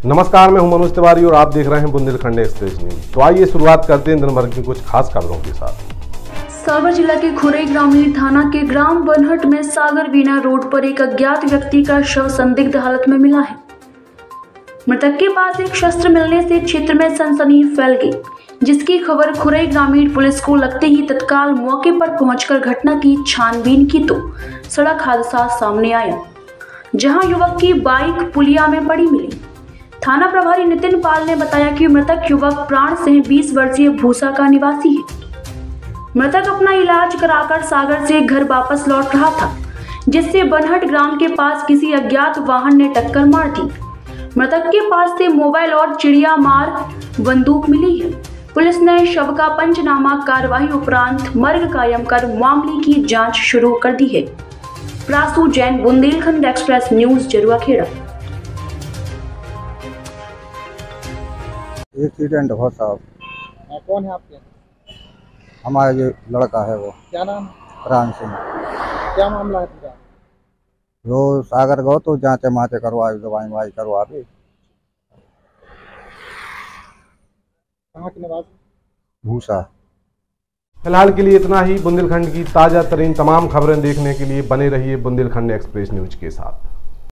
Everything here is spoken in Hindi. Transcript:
नमस्कार, मैं हूं मनोज तिवारी और आप देख रहे हैं बुंदेलखंड एक्सप्रेस न्यूज। तो आइए शुरुआत करते हैं दिन भर की कुछ खास खबरों के साथ। सागर जिला के खुरई ग्रामीण थाना के ग्राम बनहट में सागर बीना रोड पर एक अज्ञात व्यक्ति का शव संदिग्ध हालत में मिला है। मृतक के पास एक शस्त्र मिलने से क्षेत्र में सनसनी फैल गई, जिसकी खबर खुरई ग्रामीण पुलिस को लगते ही तत्काल मौके पर पहुंचकर घटना की छानबीन की तो सड़क हादसा सामने आया, जहां युवक की बाइक पुलिया में पड़ी मिली। थाना प्रभारी नितिन पाल ने बताया कि मृतक युवक प्राण सिंह 20 वर्षीय भूसा का निवासी है। मृतक अपना इलाज कराकर सागर से घर वापस लौट रहा था, जिससे बनहट ग्राम के पास किसी अज्ञात वाहन ने टक्कर मार दी। मृतक के पास से मोबाइल और चिड़िया मार बंदूक मिली है। पुलिस ने शव का पंचनामा कार्रवाई उपरांत मर्ग कायम कर मामले की जांच शुरू कर दी है। Prasu Jain, Bundelkhand express news, Jaruakheda. Accident हुआ साहब। कौन है आपके? हमारा ये लड़का है, वो क्या नाम? राम सिंह। क्या मामला है पूरा? वो सागर गो तो जांचे माचे करवा, दवाई वाई करवा भी। कहाँ के निवासी? भूसा। फिलहाल के लिए इतना ही। बुंदेलखंड की ताजा तरीन तमाम खबरें देखने के लिए बने रहिए बुंदेलखंड एक्सप्रेस न्यूज के साथ।